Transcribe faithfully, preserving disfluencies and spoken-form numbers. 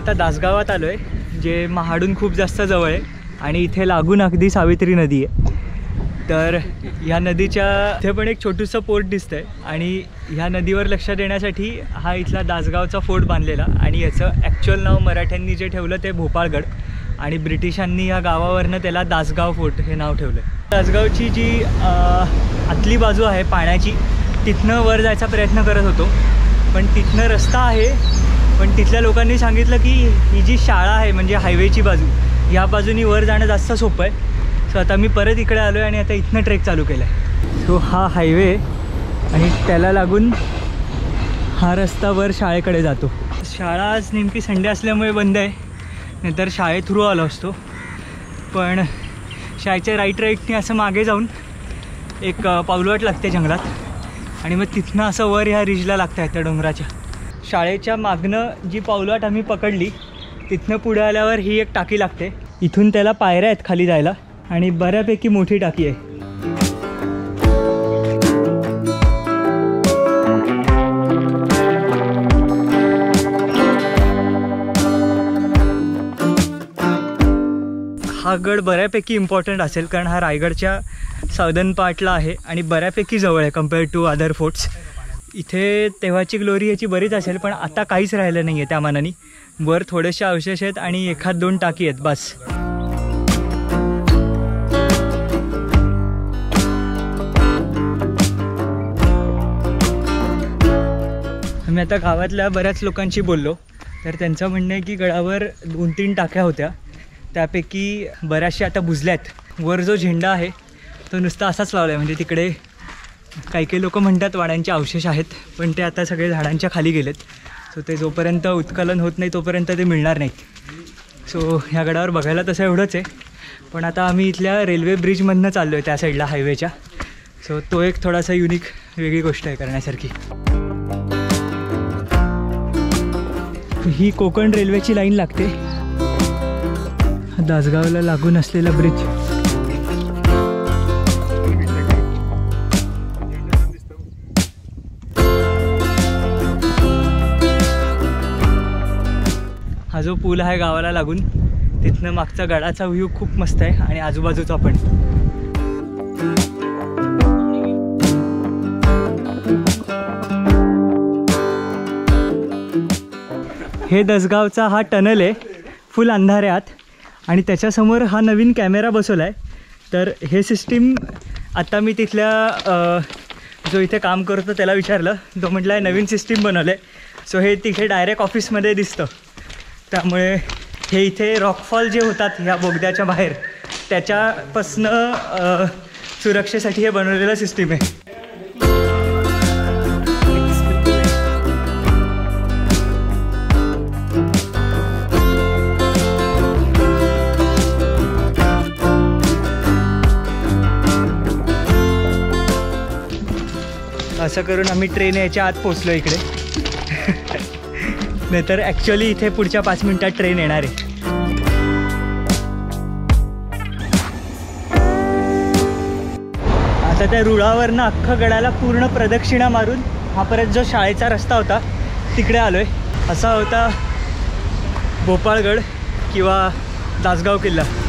आता दासगावात आलो आहे, जे महाडून खूप जास्त जवळ आहे आणि इथे लागून अगदी सावित्री नदी आहे. तर ह्या नदीच्या इथे पण एक छोटूसं पोर्ट दिसतं आहे आणि ह्या नदीवर लक्ष देण्यासाठी हा इथला दासगावचा फोर्ट बांधलेला आणि याचं ॲक्च्युअल नाव मराठ्यांनी जे ठेवलं ते भोपाळगड आणि ब्रिटिशांनी या गावावरनं त्याला दासगाव फोर्ट हे नाव ठेवलं. दासगावची जी आतली बाजू आहे पाण्याची, तिथनं वर जायचा प्रयत्न करत होतो, पण तिथनं रस्ता आहे, पण तिथल्या लोकांनी सांगितलं की ही जी शाळा आहे म्हणजे हायवेची बाजू, या बाजूनी वर जाणं जास्त सोपं आहे. सो आता मी परत इकडे आलो आहे आणि आता इथनं ट्रेक चालू केला आहे. सो हा हायवे आणि त्याला लागून हा रस्ता वर शाळेकडे जातो. शाळा आज नेमकी संडे असल्यामुळे बंद आहे, नंतर शाळे थ्रू आलो असतो. पण शाळेच्या राईट राईटने असं मागे जाऊन एक पाऊलवाट लागते जंगलात आणि मग तिथनं असं वर ह्या रिजला लागतं आहे त्या डोंगराच्या. शाळेच्या मागनं जी पाऊलवाट आम्ही पकडली तिथनं पुढे आल्यावर ही एक टाकी लागते. इथून त्याला पायऱ्या आहेत खाली जायला आणि बऱ्यापैकी मोठी टाकी आहे. हा गड बऱ्यापैकी इम्पॉर्टंट असेल कारण हा रायगडच्या साऊदर्न पार्टला आहे आणि बऱ्यापैकी जवळ आहे कम्पेअर्ड टू अदर फोर्ट्स. इथे तेव्हाची ग्लोरी याची बरीच असेल, पण आता काहीच राहिलं नाही आहे त्या मानाने. वर थोडेसे अवशेष आहेत आणि एखाद दोन टाकी आहेत बस. मी आता गावातल्या बऱ्याच लोकांशी बोललो तर त्यांचं म्हणणं आहे की गडावर दोन तीन टाक्या होत्या, त्यापैकी बऱ्याचशा आता बुजल्यात. वर जो झेंडा आहे तो नुसता असाच लावला आहे, म्हणजे तिकडे काही काही लोक म्हणतात वाड्यांचे अवशेष आहेत, पण ते आता सगळे झाडांच्या खाली गेलेत. सो ते जोपर्यंत उत्खनन होत नाही तोपर्यंत ते मिळणार नाहीत. सो ह्या गडावर बघायला तसं एवढंच आहे, पण आता आम्ही इथल्या रेल्वे ब्रिजमधनं चाललो आहे त्या साईडला हायवेच्या. सो तो एक थोडासा युनिक वेगळी गोष्ट आहे करण्यासारखी. ही कोकण रेल्वेची लाईन लागते, दासगावला लागून असलेला ब्रिज. हा जो पूल आहे गावाला लागून, तिथनं मागचा गडाचा व्ह्यू खूप मस्त आहे आणि आजूबाजूचा पण. हे दसगावचा हा टनल आहे फुल अंधाऱ्यात आणि त्याच्यासमोर हा नवीन कॅमेरा बसवला आहे. तर हे सिस्टीम आता मी तिथल्या जो इथे काम करतो त्याला विचारलं, तो म्हटलं आहे नवीन सिस्टीम बनवलं आहे. सो हे तिथे डायरेक्ट ऑफिसमध्ये दिसतं, त्यामुळे हे इथे रॉकफॉल जे होतात ह्या बोगद्याच्या बाहेर त्याच्यापासनं सुरक्षेसाठी हे बनवलेलं सिस्टीम आहे. असं करून आम्ही ट्रेन याच्या आत पोचलो इकडे. नाहीतर ॲक्च्युअली इथे पुढच्या पाच मिनिटात ट्रेन येणार आहे. आता त्या रुळावरनं अख्खा गडाला पूर्ण प्रदक्षिणा मारून हा परत जो शाळेचा रस्ता होता तिकडे आलो आहे. असा होता भोपाळगड किंवा दासगाव किल्ला.